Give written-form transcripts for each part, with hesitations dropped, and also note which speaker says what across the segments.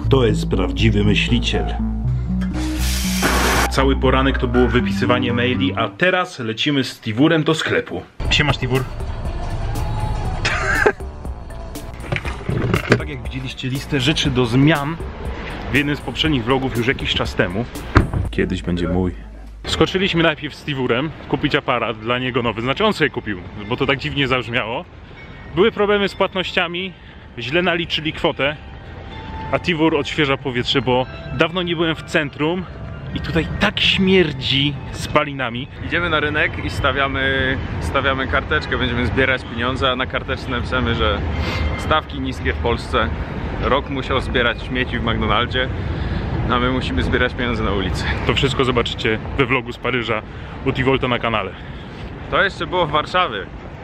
Speaker 1: To jest prawdziwy myśliciel. Cały poranek to było wypisywanie maili, a teraz lecimy z Tiwurem do sklepu. Siemasz, Tiwur. Tak jak widzieliście listę rzeczy do zmian w jednym z poprzednich vlogów już jakiś czas temu. Kiedyś będzie mój. Skoczyliśmy najpierw z Tiwurem kupić aparat dla niego nowy. Znaczy on sobie kupił, bo to tak dziwnie zabrzmiało. Były problemy z płatnościami, źle naliczyli kwotę, a Tiwur odświeża powietrze, bo dawno nie byłem w centrum i tutaj tak śmierdzi spalinami.
Speaker 2: Idziemy na rynek i stawiamy karteczkę, będziemy zbierać pieniądze, a na karteczce napisamy, że stawki niskie w Polsce. Rok musiał zbierać śmieci w McDonaldzie, a my musimy zbierać pieniądze na ulicy.
Speaker 1: To wszystko zobaczycie we vlogu z Paryża u Tivolta na kanale.
Speaker 2: To jeszcze było w Warszawie.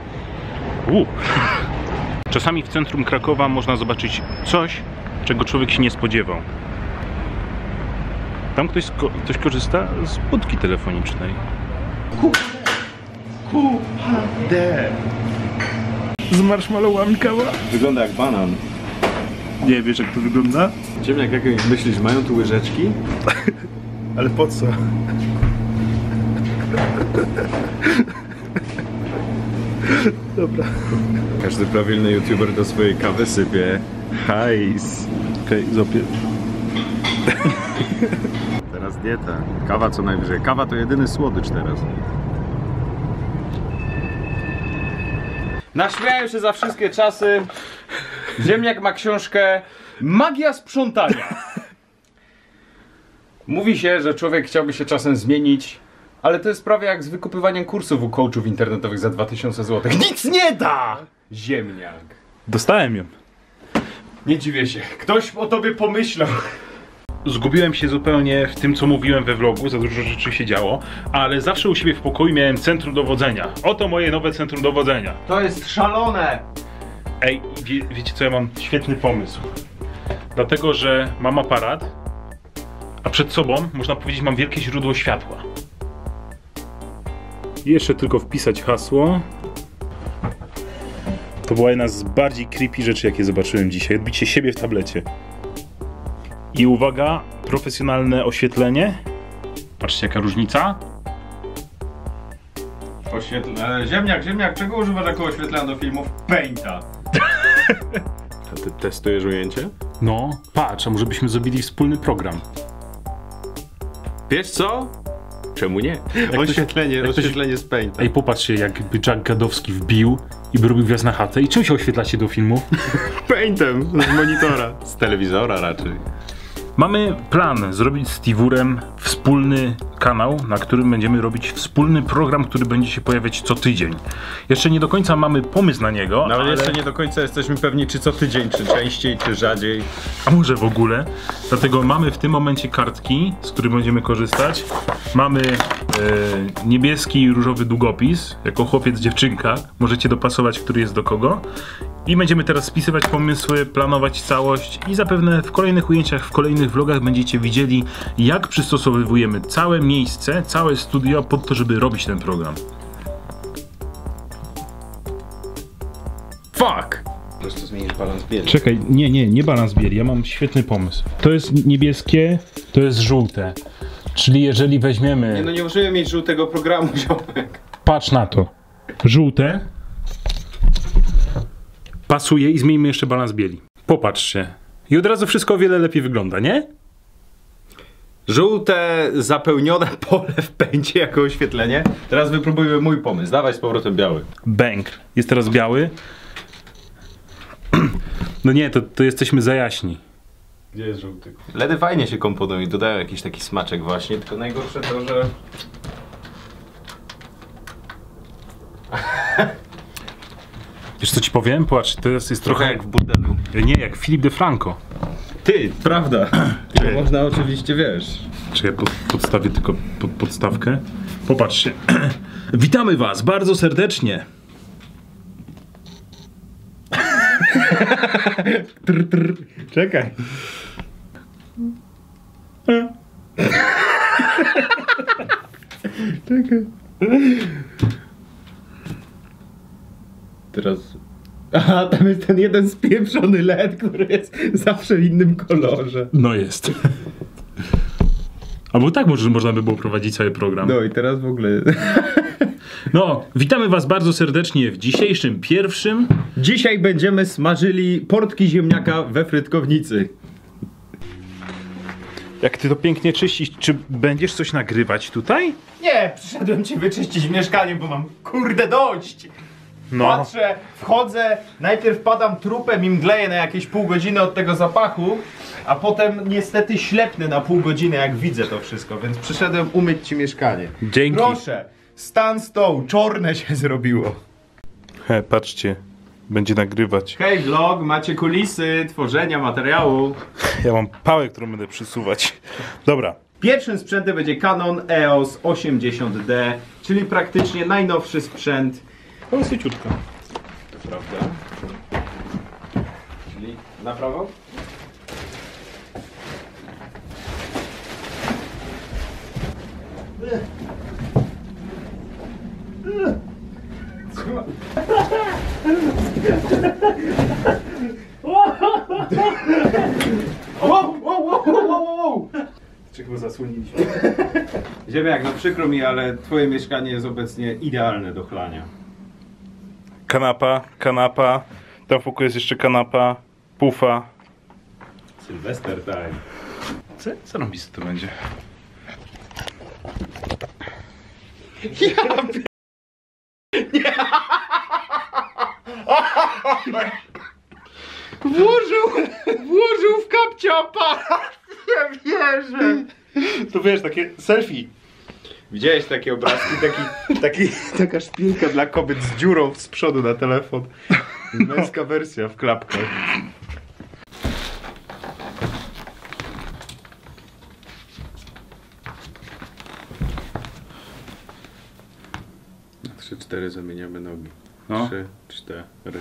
Speaker 1: Czasami w centrum Krakowa można zobaczyć coś, czego człowiek się nie spodziewał. Tam ktoś korzysta z budki telefonicznej. QHD. Z marshmallowami kawa.
Speaker 2: Wygląda jak banan.
Speaker 1: Nie wiesz, jak to wygląda?
Speaker 2: Ziemniak, jak myślisz, mają tu łyżeczki?
Speaker 1: Ale po co? Dobra.
Speaker 2: Każdy prawilny youtuber do swojej kawy sypie hajs.
Speaker 1: Okej, złapię.
Speaker 2: Teraz dieta. Kawa co najwyżej. Kawa to jedyny słodycz teraz. Naśmiałem się za wszystkie czasy. Ziemniak ma książkę Magia sprzątania. Mówi się, że człowiek chciałby się czasem zmienić, ale to jest prawie jak z wykupywaniem kursów u coachów internetowych za 2000 zł. Nic nie da! Ziemniak.
Speaker 1: Dostałem ją.
Speaker 2: Nie dziwię się. Ktoś o tobie pomyślał.
Speaker 1: Zgubiłem się zupełnie w tym, co mówiłem we vlogu, za dużo rzeczy się działo, ale zawsze u siebie w pokoju miałem centrum dowodzenia. Oto moje nowe centrum dowodzenia.
Speaker 2: To jest szalone!
Speaker 1: Ej, wiecie co, ja mam świetny pomysł. Dlatego, że mam aparat, a przed sobą, można powiedzieć, mam wielkie źródło światła. I jeszcze tylko wpisać hasło. To była jedna z bardziej creepy rzeczy, jakie zobaczyłem dzisiaj. Odbicie siebie w tablecie. I uwaga, profesjonalne oświetlenie. Patrzcie, jaka różnica.
Speaker 2: Ziemniak, czego używasz jako oświetlenia do filmów? Painta. A ty testujesz ujęcie?
Speaker 1: No, patrz, a może byśmy zrobili wspólny program.
Speaker 2: Wiesz co? Czemu nie? Oświetlenie z Painta.
Speaker 1: Ej, popatrzcie, jakby Jack Gadowski wbił i by robił wjazd na chatę. I czym się oświetlacie do filmu?
Speaker 2: Paintem z monitora. Z telewizora raczej.
Speaker 1: Mamy plan zrobić z Tiwurem wspólny kanał, na którym będziemy robić wspólny program, który będzie się pojawiać co tydzień. Jeszcze nie do końca mamy pomysł na niego,
Speaker 2: ale jeszcze nie do końca jesteśmy pewni, czy co tydzień, czy częściej, czy rzadziej.
Speaker 1: A może w ogóle. Dlatego mamy w tym momencie kartki, z których będziemy korzystać. Mamy niebieski i różowy długopis, jako chłopiec, dziewczynka. Możecie dopasować, który jest do kogo. I będziemy teraz spisywać pomysły, planować całość i zapewne w kolejnych ujęciach, w kolejnych vlogach będziecie widzieli, jak przystosowujemy całe miejsce, całe studio pod to, żeby robić ten program.
Speaker 2: Fuck! Po prostu zmienisz balans bieli.
Speaker 1: Czekaj, nie balans bieli, ja mam świetny pomysł. To jest niebieskie, to jest żółte. Czyli jeżeli weźmiemy...
Speaker 2: Nie możemy mieć żółtego programu, ziomek.
Speaker 1: Patrz na to. Żółte pasuje i zmieńmy jeszcze balans bieli. Popatrzcie. I od razu wszystko o wiele lepiej wygląda, nie?
Speaker 2: Żółte, zapełnione pole w pędzie jako oświetlenie. Teraz wypróbujmy mój pomysł. Dawaj z powrotem biały.
Speaker 1: Bęk. Jest teraz biały. No nie, to jesteśmy za jaśni.
Speaker 2: Gdzie jest żółty? LEDy fajnie się komponują i dodają jakiś taki smaczek właśnie, tylko najgorsze to, że...
Speaker 1: Wiesz co ci powiem? Patrz, to jest trochę
Speaker 2: jak w burdelu.
Speaker 1: Nie, jak Philip DeFranco.
Speaker 2: Ty, prawda. To można oczywiście, wiesz.
Speaker 1: Czekaj, podstawię tylko podstawkę. Popatrzcie. Witamy was bardzo serdecznie.
Speaker 2: Czekaj. Czekaj. Teraz A tam jest ten jeden spieprzony LED, który jest zawsze w innym kolorze.
Speaker 1: No jest. Albo tak można by było prowadzić cały program.
Speaker 2: No i teraz w ogóle...
Speaker 1: No, witamy was bardzo serdecznie w dzisiejszym pierwszym.
Speaker 2: Dzisiaj będziemy smażyli portki ziemniaka we frytkownicy.
Speaker 1: Jak ty to pięknie czyścisz, czy będziesz coś nagrywać tutaj?
Speaker 2: Nie, przyszedłem ci wyczyścić mieszkanie, bo mam kurde dość.
Speaker 1: No.
Speaker 2: Patrzę, wchodzę, najpierw padam trupem i mdleję na jakieś pół godziny od tego zapachu, a potem niestety ślepnę na pół godziny, jak widzę to wszystko, więc przyszedłem umyć ci mieszkanie.
Speaker 1: Dzięki.
Speaker 2: Proszę, stan stołu, czarne się zrobiło.
Speaker 1: He, patrzcie, będzie nagrywać.
Speaker 2: Hej vlog, macie kulisy tworzenia materiału.
Speaker 1: Ja mam pałę, którą będę przysuwać. Dobra.
Speaker 2: Pierwszym sprzętem będzie Canon EOS 80D, czyli praktycznie najnowszy sprzęt.
Speaker 1: To jest leciutka.
Speaker 2: To prawda. Czyli na prawo? Wow.
Speaker 1: Czego zasłoniliśmy?
Speaker 2: Ziemniak, no przykro mi, ale twoje mieszkanie jest obecnie idealne do chlania.
Speaker 1: Kanapa. Tam w pokoju jest jeszcze kanapa, pufa.
Speaker 2: Sylwester time.
Speaker 1: Co robisz, to będzie?
Speaker 2: Włożył w kapcie aparat! Nie wierzę!
Speaker 1: To wiesz, takie selfie.
Speaker 2: Widziałeś takie obrazki? Taka szpilka dla kobiet z dziurą z przodu na telefon. Męska wersja w klapkach. Na 3-4 zamieniamy nogi.
Speaker 1: No.
Speaker 2: 3, 4.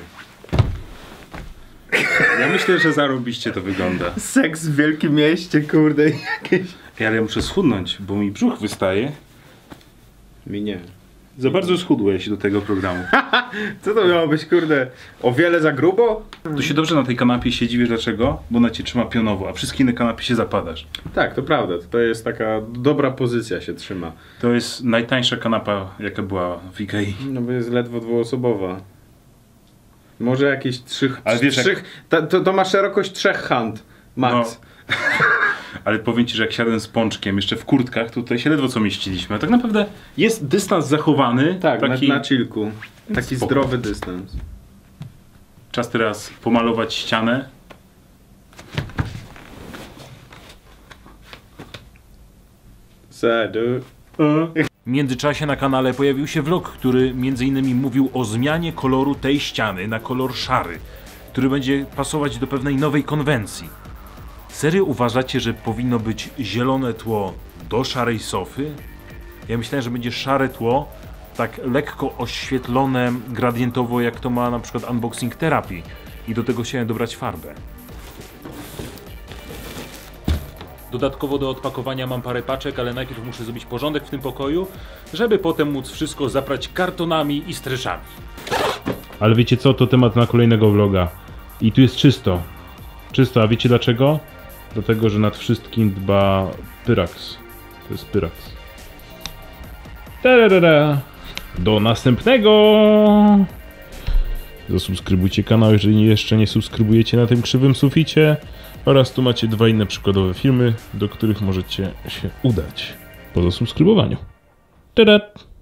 Speaker 1: Ja myślę, że zarobiście to wygląda.
Speaker 2: Seks w wielkim mieście, kurde, jakieś...
Speaker 1: Ale ja muszę schudnąć, bo mi brzuch wystaje.
Speaker 2: Mi nie.
Speaker 1: Za bardzo schudłeś do tego programu.
Speaker 2: Co to miało być, kurde? O wiele za grubo?
Speaker 1: Tu się dobrze na tej kanapie siedzi, wiesz dlaczego? Bo ona cię trzyma pionowo, a wszystkie inne kanapy się zapadasz.
Speaker 2: Tak, to prawda. To jest taka dobra pozycja się trzyma.
Speaker 1: To jest najtańsza kanapa, jaka była w Ikei.
Speaker 2: No bo jest ledwo dwuosobowa. Może jakieś 3...
Speaker 1: Ale wiesz,
Speaker 2: to ma szerokość 3 hand. Max.
Speaker 1: No. Ale powiem ci, że jak siadłem z pączkiem jeszcze w kurtkach, to tutaj się ledwo co mieściliśmy. A tak naprawdę jest dystans zachowany.
Speaker 2: Tak,
Speaker 1: taki...
Speaker 2: na chillku. Taki
Speaker 1: Spoko.
Speaker 2: zdrowy dystans.
Speaker 1: Czas teraz pomalować ścianę. W międzyczasie na kanale pojawił się vlog, który m.in. mówił o zmianie koloru tej ściany na kolor szary, który będzie pasować do pewnej nowej konwencji. Serio uważacie, że powinno być zielone tło do szarej sofy? Ja myślałem, że będzie szare tło, tak lekko oświetlone gradientowo, jak to ma na przykład Unboxing Therapy. I do tego chciałem dobrać farbę. Dodatkowo do odpakowania mam parę paczek, ale najpierw muszę zrobić porządek w tym pokoju, żeby potem móc wszystko zaprać kartonami i streszami. Ale wiecie co, to temat na kolejnego vloga. I tu jest czysto. Czysto, a wiecie dlaczego? Dlatego, że nad wszystkim dba Pyrax. To jest Pyrax. Tararara. Do następnego! Zasubskrybujcie kanał, jeżeli jeszcze nie subskrybujecie na tym krzywym suficie. Oraz tu macie 2 inne przykładowe filmy, do których możecie się udać po zasubskrybowaniu. Tada!